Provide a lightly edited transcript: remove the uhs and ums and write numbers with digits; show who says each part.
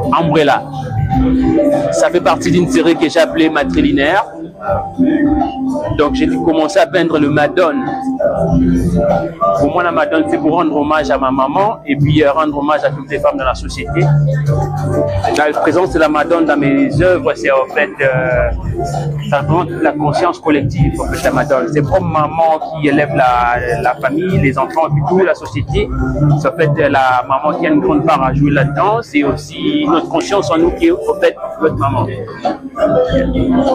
Speaker 1: Umbrella. Ça fait partie d'une série que j'ai appelée Matrilinéaire. Donc j'ai commencé à peindre le Madone. Pour moi, la Madone, c'est pour rendre hommage à ma maman et puis rendre hommage à toutes les femmes dans la société. La présence de la Madone dans mes œuvres, c'est en fait ça représente la conscience collective. En fait, la Madone, c'est comme maman qui élève la famille, les enfants, et puis toute la société. C'est en fait la maman qui a une grande part à jouer là-dedans. C'est aussi notre conscience en nous qui est en fait notre maman.